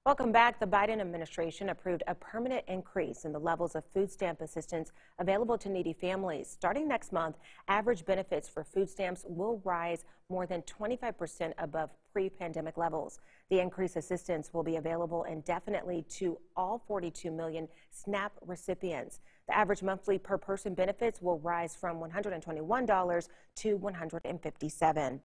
Welcome back. The Biden administration approved a permanent increase in the levels of food stamp assistance available to needy families. Starting next month, average benefits for food stamps will rise more than 25% above pre-pandemic levels. The increased assistance will be available indefinitely to all 42 million SNAP recipients. The average monthly per person benefits will rise from $121 to $157.